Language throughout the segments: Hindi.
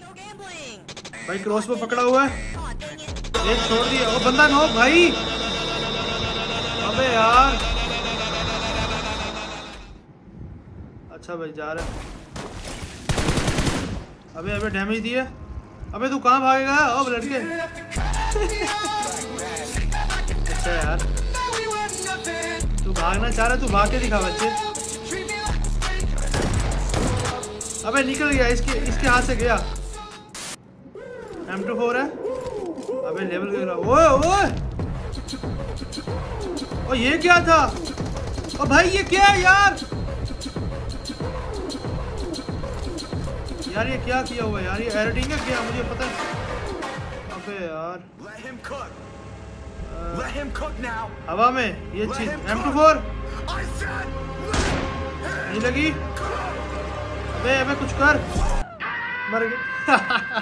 भाई क्रॉस पे पकड़ा हुआ है, एक छोड़ दिया। वो बंदा नो भाई, अबे यार। अच्छा भाई जा रहा है। अबे डैमेज दिया। अबे तू कहाँ भागेगा अब लड़के। अच्छा यार तू भागना चाह रहा, तू भाग के दिखा बच्चे। अबे निकल गया, इसके हाथ से गया। M24 है। अबे लेवल गिर रहा। ओए ओए ओ ये क्या था? ओ भाई ये क्या है यार? यार ये क्या किया हुआ है यार? ये एडिटिंग है क्या? मुझे पता है। अबे यार हवा में ये चीज M24 नहीं लगी। अबे कुछ कर, मर गया।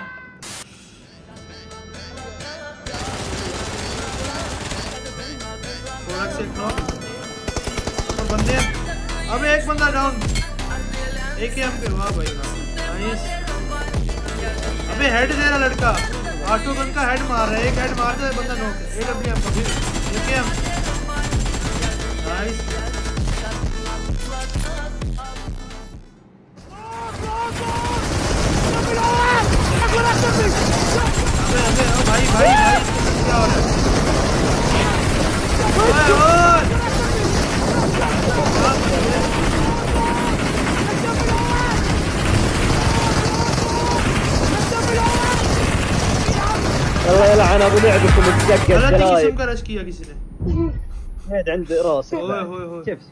थोड़ा से तो बंदे। अबे एक बंदा डाउन, एक एम पे। वाह भाई वाह, नाइस। अबे हेड दे रहा लड़का, ऑटो गन का हेड मार रहा है। एक हेड मारता है बंदा नॉक। AWM को फिर AKM, नाइस। अबे भाई क्या हो रहा है? الله يلعن ابو لعبكم الدقه الجلايد. गलत किस्म का रश किया किसी ने। هاد عند راسي ओए شوف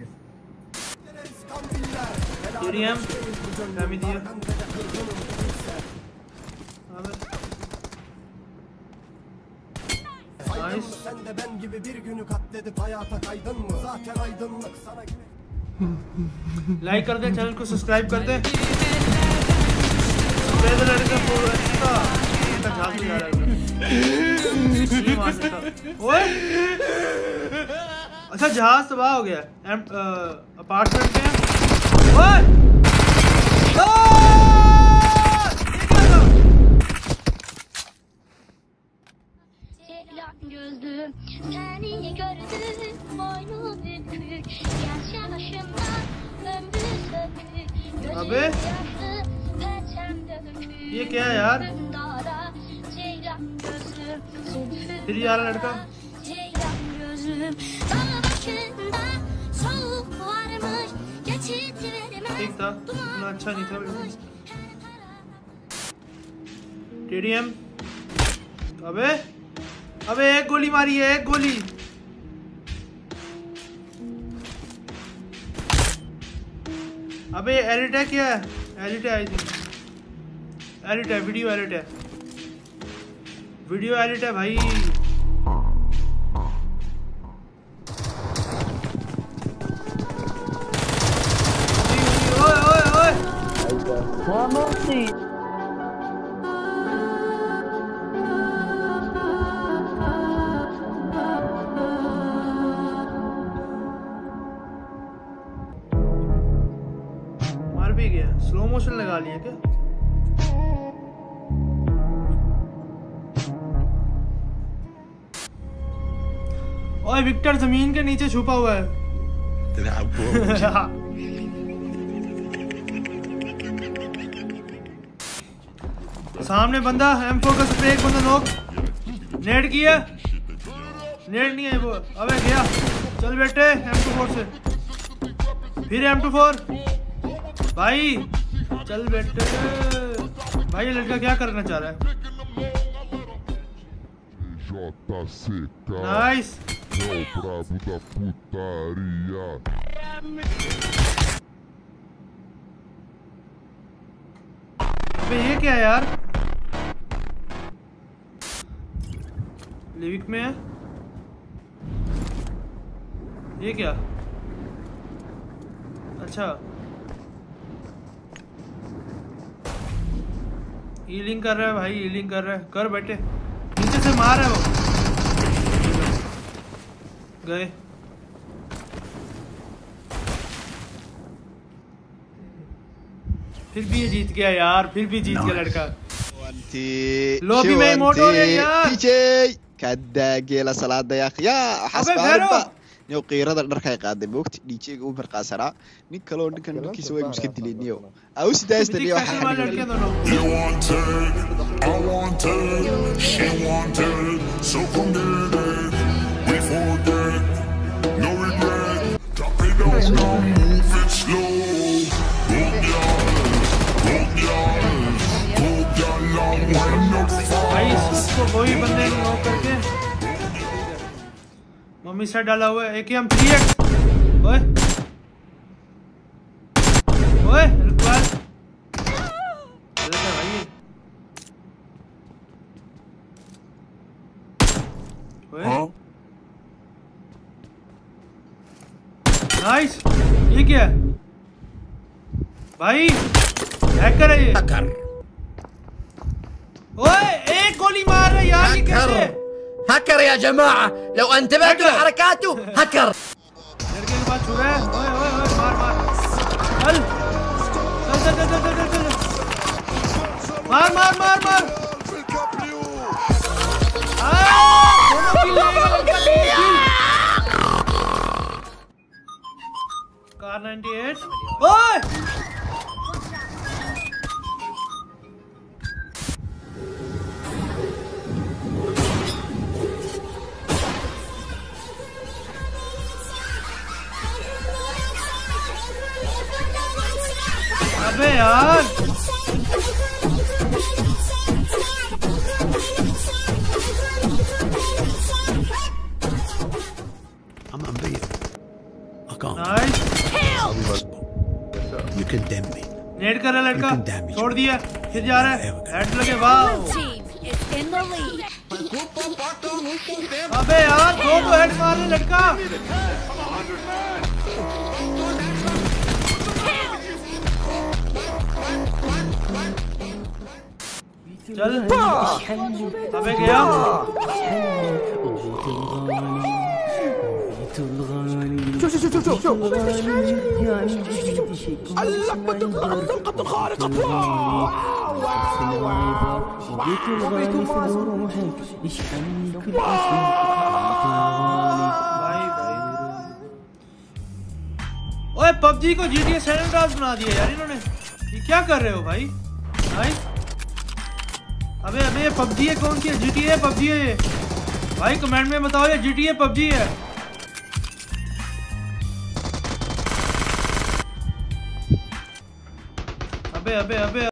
TDM डैमेज दिया। Nice. Sen de ben gibi bir günü katledip hayata kaydın mı? Zaten aydınlık sana like कर दे, चैनल को सब्सक्राइब कर दे। लड़का जहाज में जा रहा है। ओए अच्छा जहाज तबाह हो गया। अपार्टमेंट में अबे ये क्या है यार? फिर ये आ रहा लड़का। ठीक था, इतना अच्छा नहीं था। TDM। अबे एक गोली मारी है, एक गोली। अबे एडिट है क्या? एडिट है आई थिंक। एडिट है, वीडियो एडिट है, वीडियो एडिट है भाई। ओए ओए ओए ها مرسي मार भी गया। स्लो मोशन लगा लिया क्या? ओए विक्टर जमीन के नीचे छुपा हुआ है। सामने बंदा M4 का स्प्रे, एक बंदा नॉक। नेट किया, नेट नहीं है वो। अबे गया, चल बेटे M24 से। फिर M24 भाई, चल बेटे। भाई ये लड़का क्या करना चाह रहा है? नाइस। अबे ये क्या है यार? लिविक में है ये क्या? अच्छा हीलिंग कर रहा है भाई, हीलिंग कर रहा है। कर बेटे, नीचे से मार है वो। गए। फिर भी ये जीत गया यार, फिर भी जीत गया लड़का। لوبي ما يموتون يا دي جي كدا جيلا صلاة يا اخي يا حسب عارفه نيو قيرada dharkay qaaday moogti DJ-ga u marqaasana nin kale oo ninkiisa way iska dileeniyo aw sidaasta iyo waxa You wanted, I wanted, she wanted, so come get it, we forget, no regret, drop it down now, move it slow, go down, long wind up भाई fast. इसको वही बंदे को नॉक करके मम्मी से डाला हुआ है AKM 3x ओए ओए रिक्वायर गलत है भाई ओए नाइस ये क्या है भाई हैकर है ये ओए एक गोली मार रहा है यार ये कैसे هكر يا جماعة لو انتبهتوا لحركاته هكر लड़के के पास छुरा है ओए ओए ओए मार मार चल चल चल चल चल चल चल मार मार मार मार दोनों किल लेगा लड़का कार 98 ओए अबे यार I'm unbeatable. I can't. Nice You condemn me. Net कर रहा लड़का You can damage छोड़ me. दिया फिर जा रहा है हेड लगे वाह Team is in the lead. अबे यार दो हेड मार रहे लड़का चल अबे गया ओए PUBG को GTA San Andreas बना दिया यार इन्होंने ये क्या कर रहे हो भाई भाई अबे अबे ये PUBG है कौन सी है GTA PUBG है ये भाई कमेंट में बताओ ये GTA PUBG है अबे अबे अबे